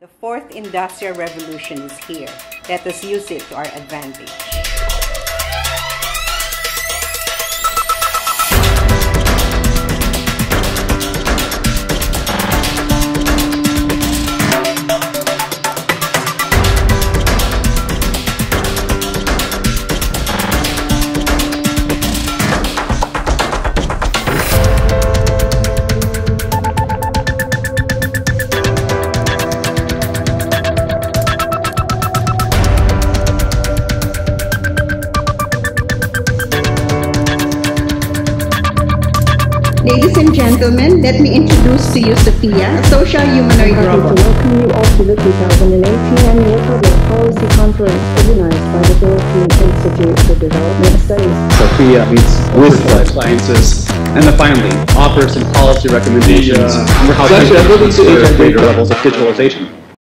The fourth industrial revolution is here. Let us use it to our advantage. Ladies and gentlemen, let me introduce to you Sophia, a social humanoid robot. Welcome you all to the 2018 Annual Public Policy Conference organized by the Philippine Institute for Development Studies. Sophia meets with life sciences, and then finally offers some policy recommendations for how to achieve greater levels of digitalization.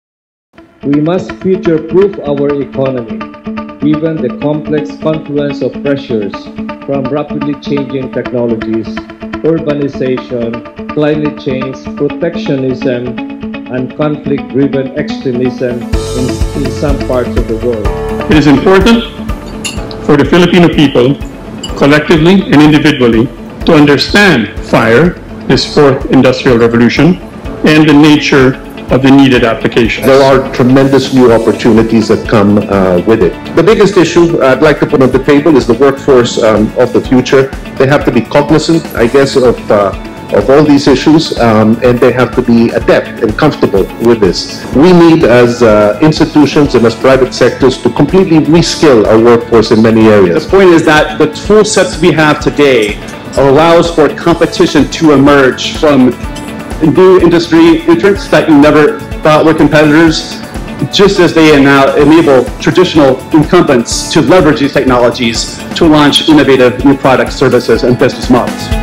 We must future-proof our economy, given the complex confluence of pressures from rapidly changing technologies, urbanization, climate change, protectionism, and conflict-driven extremism in some parts of the world. It is important for the Filipino people, collectively and individually, to understand FIRE, this fourth industrial revolution, and the nature of the needed applications. There are tremendous new opportunities that come with it. The biggest issue I'd like to put on the table is the workforce of the future. They have to be cognizant, I guess, of all these issues, and they have to be adept and comfortable with this. We need, as institutions and as private sectors, to completely reskill our workforce in many areas. The point is that the tool sets we have today allows for competition to emerge from new industry entrants that you never thought were competitors, just as they now enable traditional incumbents to leverage these technologies to launch innovative new products, services, and business models.